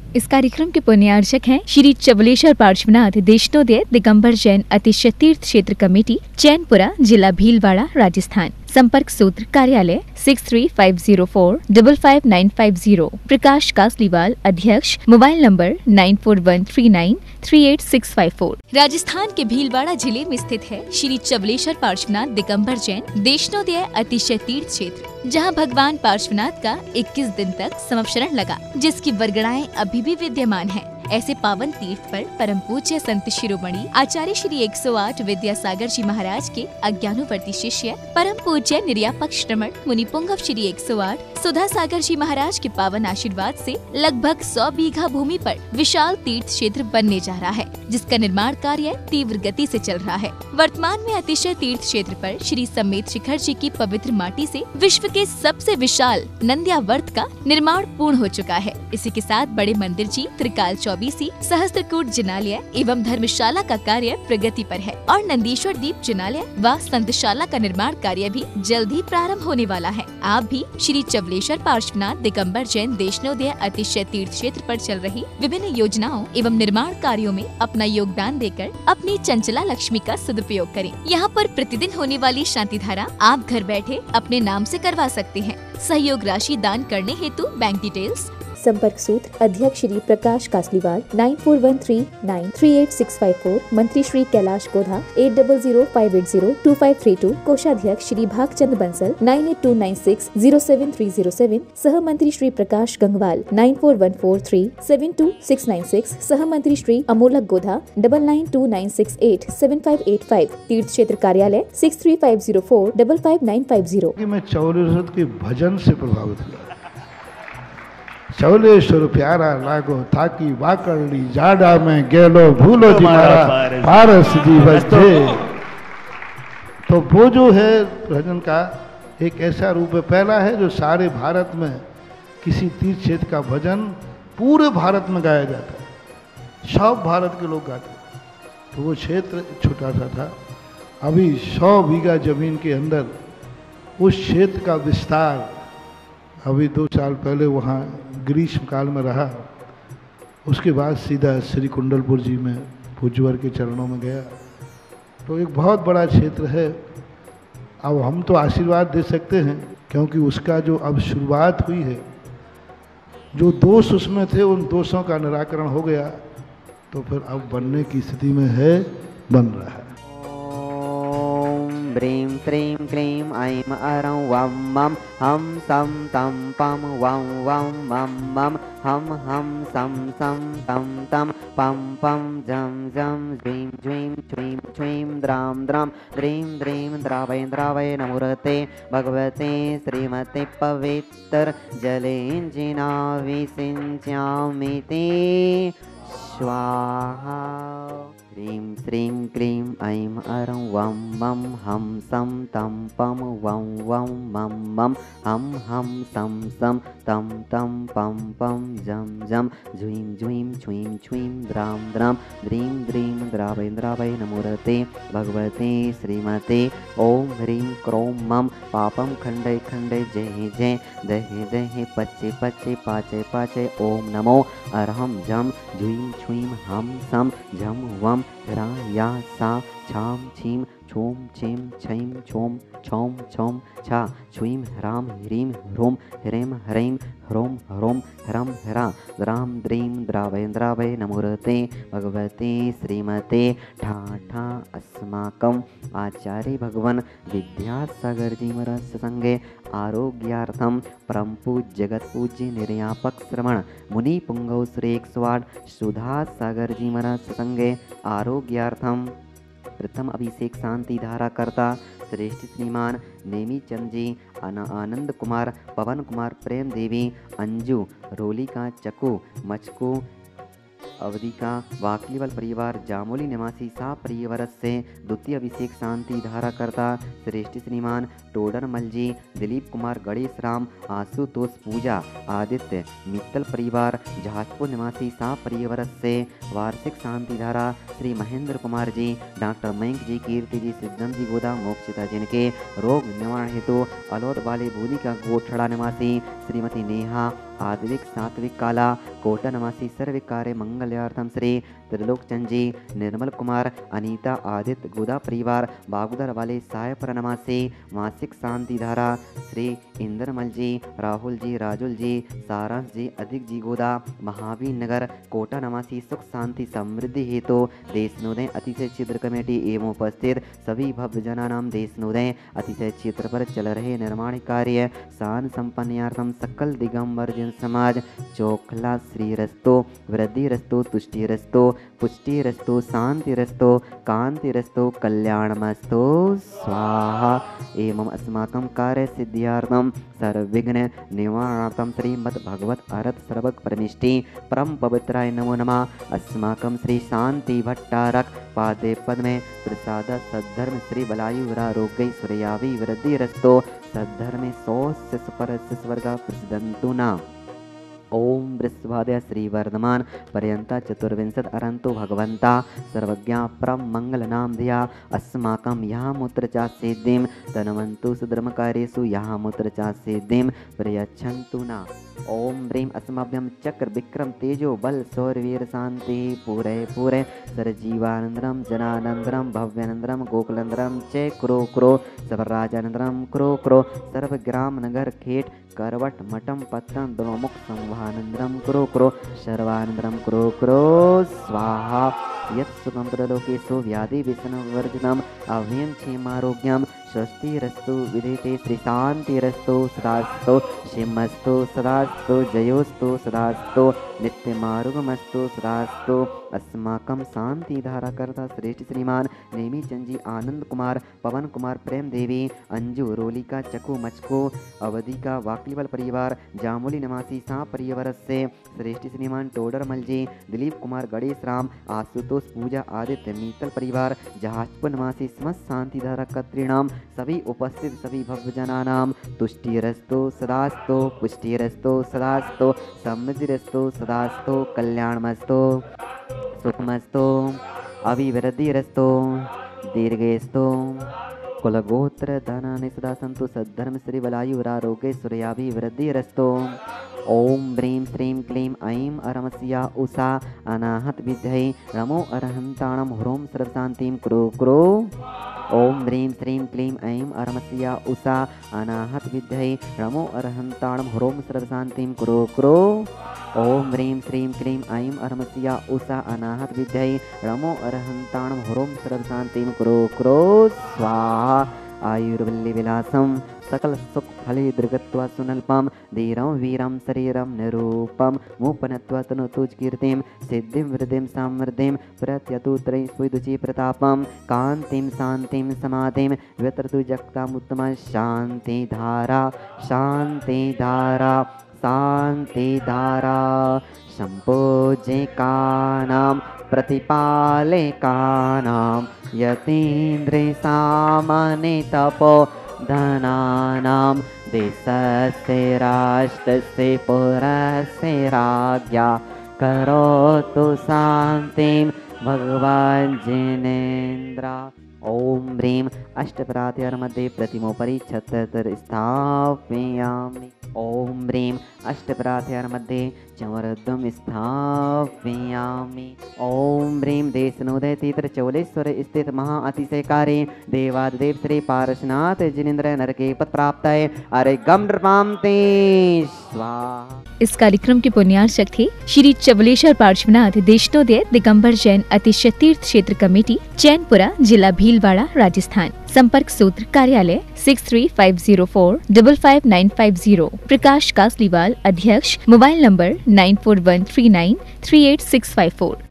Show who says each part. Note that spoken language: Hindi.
Speaker 1: इस कार्यक्रम के पुण्यार्चक हैं श्री चबलेश्वर पार्श्वनाथ देशनोदय दिगंबर जैन अतिशय तीर्थ क्षेत्र कमेटी, चैनपुरा, जिला भीलवाड़ा, राजस्थान। संपर्क सूत्र कार्यालय 6350455950। प्रकाश कासलीवाल अध्यक्ष। Mobile number 9413938654। राजस्थान के भीलवाड़ा जिले में स्थित है श्री चबलेश्वर पार्श्वनाथ दिगंबर जैन देशनोदय अतिशय तीर्थ क्षेत्र, जहां भगवान पार्श्वनाथ का 21 दिन तक समवशरण लगा, जिसकी वरगड़ाएं अभी भी विद्यमान हैं। ऐसे पावन तीर्थ पर परम पूज्य संत शिरोमणि आचार्य श्री 108 विद्यासागर जी महाराज के अज्ञानुवर्ती शिष्य परम पूज्य निर्यापक श्रमण मुनि पुंगव श्री 108 सुधा सागर जी महाराज के पावन आशीर्वाद से लगभग 100 बीघा भूमि पर विशाल तीर्थ क्षेत्र बनने जा रहा है, जिसका निर्माण कार्य तीव्र गति से चल रहा है। वर्तमान में अतिशय तीर्थ क्षेत्र पर श्री समेत शिखर जी की पवित्र माटी से विश्व के सबसे विशाल नंद्यावर्त का निर्माण पूर्ण हो चुका है। इसी के साथ बड़े मंदिर जी, त्रिकाल चौबीसी, सहस्त्रकूट जिनालय एवं धर्मशाला का कार्य प्रगति पर है और नंदीश्वर दीप जिनालय व संतशाला का निर्माण कार्य भी जल्द ही प्रारंभ होने वाला है। आप भी श्री चबलेश्वर पार्श्वनाथ दिगंबर जैन देशनोदय अतिशय तीर्थ क्षेत्र पर चल रही विभिन्न योजनाओं एवं निर्माण कार्यों में अपना योगदान देकर अपनी चंचला लक्ष्मी का सदुपयोग करें। यहाँ पर प्रतिदिन होने वाली शांति धारा आप घर बैठे अपने नाम से करवा सकते हैं। सहयोग राशि दान करने हेतु बैंक डिटेल्स।
Speaker 2: संपर्क सूत्र अध्यक्ष श्री प्रकाश कासलीवाल 9413938654। मंत्री श्री कैलाश गोधा 8005802532। कोषाध्यक्ष श्री भागचंद बंसल 9829607307। सह मंत्री श्री प्रकाश गंगवाल 9414372696। सह मंत्री श्री अमोलक गोधा 9929687585। तीर्थ क्षेत्र कार्यालय 6350455950।
Speaker 3: मैं चौलेश्वर के भजन से प्रभावित हुआ। चौलेश्वर प्यारा लागो थाकी वाकरली जाडा में गेलो भूलो जी मारा पारस जी बजे। तो वो जो है भजन का एक ऐसा रूप है, पहला है जो सारे भारत में किसी तीर्थ क्षेत्र का भजन पूरे भारत में गाया जाता है, सब भारत के लोग गाते हैं। तो वो क्षेत्र छोटा सा था, अभी 100 बीघा जमीन के अंदर उस क्षेत्र का विस्तार, अभी 2 साल पहले वहाँ ग्रीष्म काल में रहा, उसके बाद सीधा श्री कुंडलपुर जी में पूज्यवर के चरणों में गया। तो एक बहुत बड़ा क्षेत्र है। अब हम तो आशीर्वाद दे सकते हैं क्योंकि उसका जो अब शुरुआत हुई है, जो दोष उसमें थे उन दोषों का निराकरण हो गया, तो फिर अब बनने की स्थिति में है, बन रहा है।
Speaker 4: ब्रीं त्रीं क्लीं ऐं अरं वं मं हम सं तं पं वं वं मं मं हम सं सं तं तं पं पं जं जं ज्वीं ज्वीं छ्वीं छ्वीं द्रां द्रां द्रीं द्रीं द्रावै द्रावै नमोरते भगवते श्रीमते पवित्र जलेञ्जिनाविसिञ्चामि ते स्वाहा। ह्रीं श्रीं क्लीं ऐं अरं वं मं हम सं तं पं वं वं मं मं हम सं सं तं तं पं पं जं जं ज्वीं ज्वीं छ्वीं छ्वीं द्रां द्रां द्रीं द्रीं द्रावै द्रावै नमोरते भगवते श्रीमते ॐ ह्रीं क्रों मं पापं खण्डे खण्डे जय जय दहे दहे पच्चे पच्चे पाचे पाचे ॐ नमो अरहं जं ज्वीं छ्वीं हम सं झं वं रा या सा छां छीं छूं छीं छीं छूं छौं छौं छा छ्वीं ह्रां ह्रीं ह्रूं ह्रीं ह्रीं ह्रूं ह्रूं ह्रं ह्रा द्रां द्रीं द्रावै द्रावै नमोरते भगवते श्रीमते ठा ठा। अस्माकं आचार्य भगवान विद्यासागर जी महाराज संगे आरोग्यार्थं परम पूज्य जगत पूज्य निर्यापक श्रमण मुनि पुंगव श्री 108 सुधा सागर जी महाराज संगे आरोग्यार्थं प्रथम अभिषेक शांति धारा करता श्रेष्ठ श्रीमान नेमी चंद जी, आनंद कुमार, पवन कुमार, प्रेम देवी, अंजू, रोलिका, चकू, मचकू, अवधिका, वाकलीवल परिवार, जामोली निवासी सा परिवार से द्वितीय अभिषेक शांति धारा करता श्रेष्ठ श्रीमान टोडरमल जी, दिलीप कुमार, गणेश राम, आशुतोष, पूजा, आदित्य, मित्तल परिवार, जहाजपुर निवासी सा परिवार से वार्षिक शांति धारा श्री महेंद्र कुमार जी, डॉक्टर मयंक जी, कीर्ति जी, सिद्धम जी गोदा मोक्षिता, जिनके रोग निवारण हेतु अलौद वाले भूली का गोठड़ा निवासी श्रीमती नेहा, आद्विक सात्विक काला कोटा नवासी सर्विकार्य मंगल्यार्थम श्री त्रिलोकचंद जी, निर्मल कुमार, अनीता, आदित्य, गोदा परिवार बागुदर वाले सायपर नवासी मासिक शांति धारा श्री इंद्रमल जी, राहुल जी, राजुल जी, सारांश जी, अधिक जी गोदा महावीर नगर कोटा नवासी सुख शांति समृद्धि हेतु देशनोदय अतिशय क्षेत्र कमेटी एवं उपस्थित सभी भव्य जनानाम देशनोदय अतिशय क्षेत्र पर चल रहे निर्माण कार्य शान संपन्नार्थम सकल दिगंबर जन समाज चोखला श्री रस्तो वृद्धि रस्तो तुष्टि रस्तो पुष्टि रस्तो शांति रस्तो कांति रस्तो कल्याणमस्तो स्वाहा एवं अस्माकं कार्य सिद्ध्यार्थम सर्वविघ्न निवारणार्थम श्रीमद् भगवत अर्थ सर्वक परमिष्टि परम पवित्राय नमो नमः। अस्माकं श्री शांति भट्टारक पादे पद्मे प्रसाद सद्धर्म श्री बलायुरारोग्य सूर्यावि वृद्धि रस्तो सद्धर्मे सौस्य सुपरस्य स्वर्गा प्रसिद्धन्तु न। ओम बृहस्पत्या श्री वर्धमान पर्यंता चतुर्विंशत अरंतो भगवंता सर्वज्ञा परम मंगल नाम धिया अस्माकं यहाँ मूत्र चा सिद्धिम तनवंतु सुधर्मकार्येषु यहाँ मूत्र चा सिद्धिम प्रयच्छन्तु न। ओम ह्रीं अस्मभ्यं चक्र विक्रम तेजो बल शौर्यवीर शांति पूरे पूरे सरजीवानंदरम जनानंदरम भव्यानंदरम गोकुलंदरम च क्रो क्रो सर्वराजानंदरम क्रो क्रो सर्वग्राम नगर खेट करवट मठम पत्रम द्रोमुख संवानंदरम क्रो क्रो सर्वानंदरम क्रो क्रो स्वाहा। यत् सुखं प्रलोकेषु व्याधि विषणवर्जितम् अभयं क्षेमारोग्यं स्वस्तिरस्तु विदिते श्री शांतिरस्तु सदास्तु शिवमस्तु सदास्तु जयोस्तु सदास्तु नित्यमारुगमस्तु सदास्तु। अस्माकं शांति धारा कर्ता श्रेष्ठ श्रीमान नेमीचंद जी, आनंद कुमार, पवन कुमार, प्रेम देवी, अंजू, रोलिका, चकू, मचको, अवधिका, वाकलीवाल परिवार, जामुली निवासी सा परिवार से श्रेष्ठ श्रीमान टोडरमल जी, दिलीप कुमार, गणेश राम, आशुतोष, पूजा, आदित्य, मीतल परिवार, जहाजपुर निवासी समस्त शांति धारा कत्रीणाम सभी उपस्थित सभी भव्य जनानाम तुष्टिरस्तो सदास्तो पुष्टिरस्तो सदास्तो समृद्धिरस्तो सदास्तो कल्याणमस्तो सुखमस्तो अभिवृद्धिरस्तो दीर्घेस्तो कुलगोत्र धनानि सदा सन्तु सद्धर्म श्री बलायुरारोग्य सूर्याभिवृद्धिरस्तो। ओम ह्रीं श्रीं क्लीं ऐं अरमस्या उषा अनाहत विद्यै नमो अरहन्ताणं ह्रों सर्वशान्तिं कुरु कुरु। ओम ह्रीं श्रीं क्लीं ऐं अरमस्या उषा अनाहत विद्यै नमो अरहन्ताणं ह्रों सर्वशान्तिं कुरु कुरु। ओम ह्रीं श्रीं क्लीं ऐं अरमस्या उषा अनाहत विद्यै नमो अरहन्ताणं ह्रों सर्वशान्तिं कुरु कुरु स्वाहा। आयुर्वल्ली विलासम सकल सुख फले दृगत्वा सुनल्पम धीरं वीरं शरीरं निरूपम मूपनत्वा तनुतुज कीर्तिं सिद्धिं वृद्धिं समृद्धिं प्रत्यतु त्रयी स्वीदुचि प्रतापम कांतिं शांतिं समाधिं व्यतरतु जगतामुत्तम शांति धारा शांति धारा शांति धारा। संपूज्यकानां प्रतिपालकानां यतीन्द्रियसामान्य तपो धनानां देशस्य राष्ट्रस्य पुरस्य राज्ञा करोतु शान्तिं भगवान् जिनेन्द्र। ओम ह्रीं अष्टप्रात्यार मध्ये प्रतिमोपरि छत्र स्थापयामि। ओम ह्रीं अष्टप्रात्यार मध्ये चमरद्वं स्थापयामि। ओम ह्रीं देशनोदय तीर्थ चौलेश्वर स्थित महा अतिशयकारी देवादिदेव श्री पारशनाथ जिनेन्द्र नरके पद प्राप्त है अरे गम नृपाम ते स्वाहा।
Speaker 1: इस कार्यक्रम के पुण्यार्चक थे श्री चबलेश्वर पार्श्वनाथ देशनोदय दिगंबर जैन अतिशय तीर्थ क्षेत्र कमेटी चैनपुरा जिला भीलवाड़ा राजस्थान। संपर्क सूत्र कार्यालय 6350455950 प्रकाश कासलीवाल अध्यक्ष। Mobile number 9413938654।